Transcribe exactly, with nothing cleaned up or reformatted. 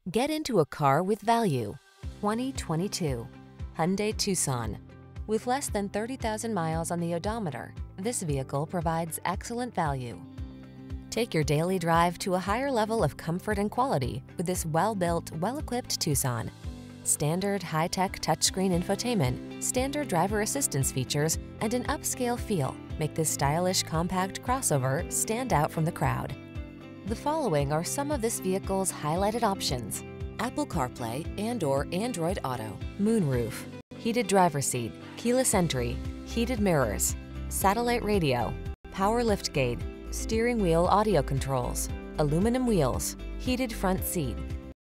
Get into a car with value. twenty twenty-two Hyundai Tucson. With less than thirty thousand miles on the odometer, this vehicle provides excellent value. Take your daily drive to a higher level of comfort and quality with this well-built, well-equipped Tucson. Standard high-tech touchscreen infotainment, standard driver assistance features, and an upscale feel make this stylish compact crossover stand out from the crowd. The following are some of this vehicle's highlighted options: Apple CarPlay and or Android Auto, moonroof, heated driver's seat, keyless entry, heated mirrors, satellite radio, power liftgate, steering wheel audio controls, aluminum wheels, heated front seat,